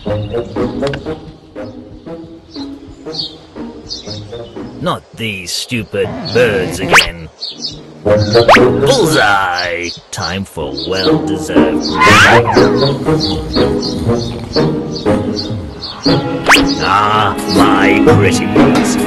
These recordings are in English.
Not these stupid birds again. Bullseye! Time for well-deserved Ah, my pretties.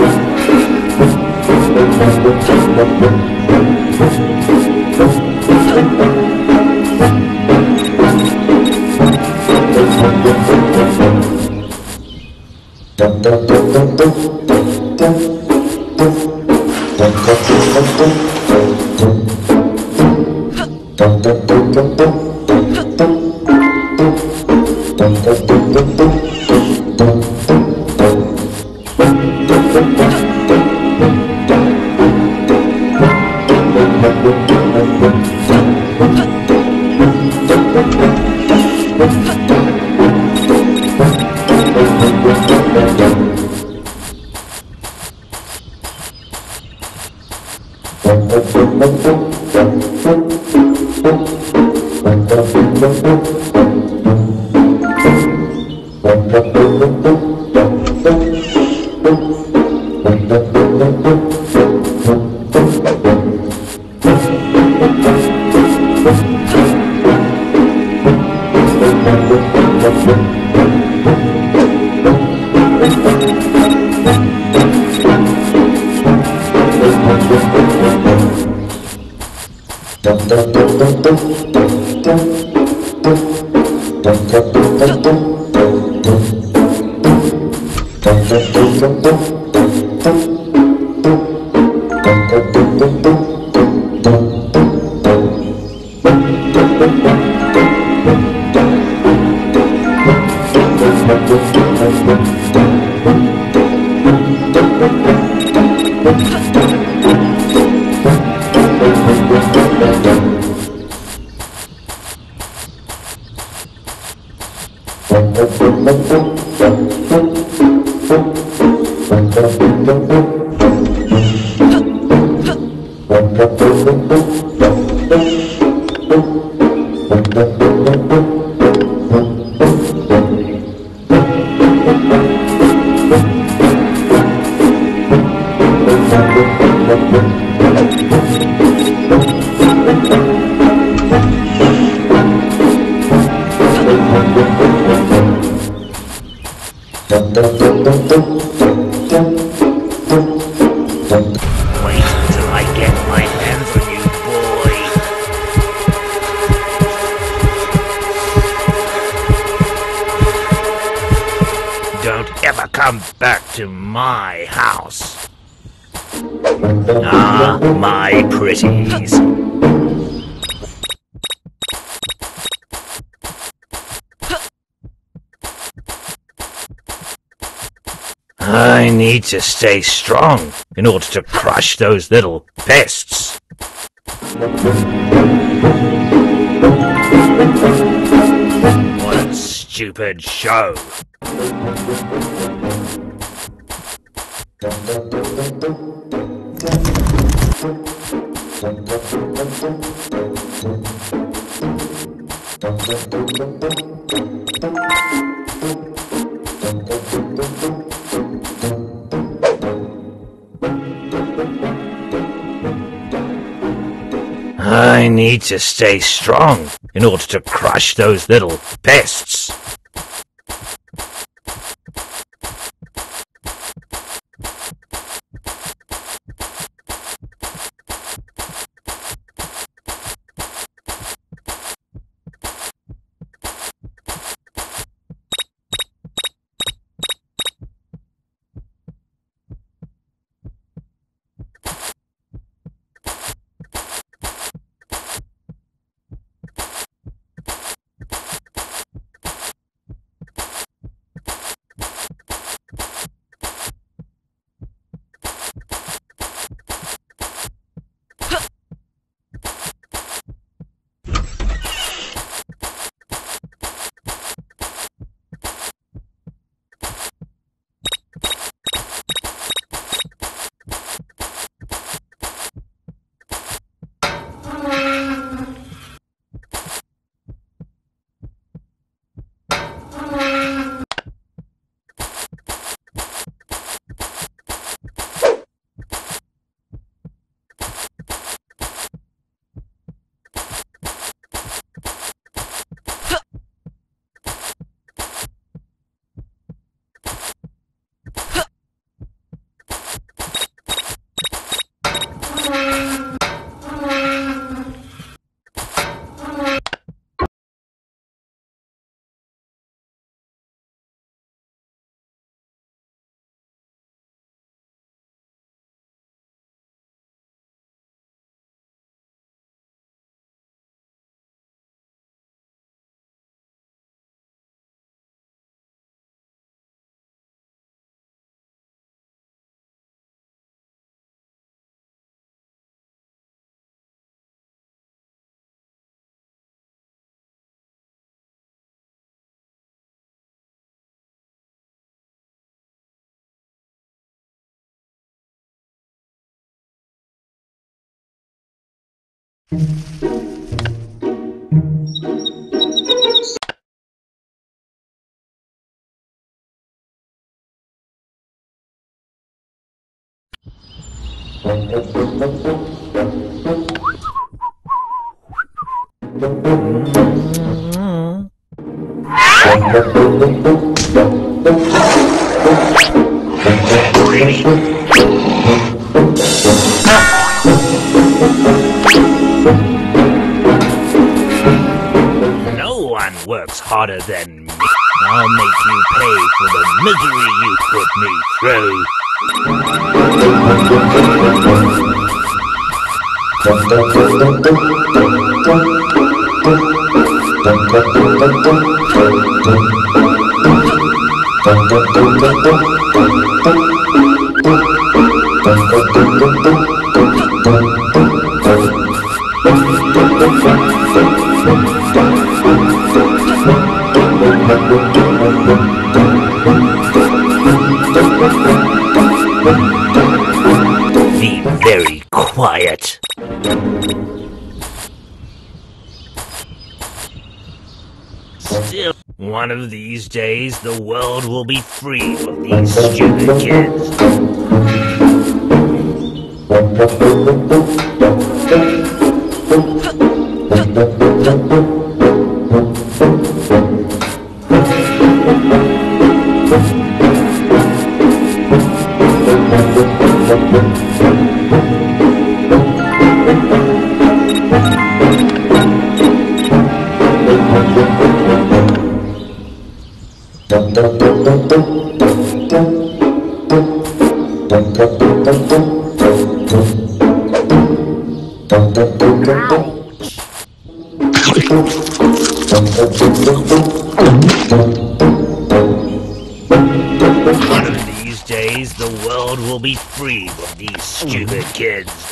Wait till I get my hands on you, boy. Don't ever come back to my house. Ah, my pretties. I need to stay strong in order to crush those little pests. What a stupid show. I need to stay strong in order to crush those little pests. No one works harder than me. I'll make you pay for the misery you put me through. Be very quiet. Still, one of these days the world will be free of these stupid kids. One of these days, the world will be free of these stupid kids.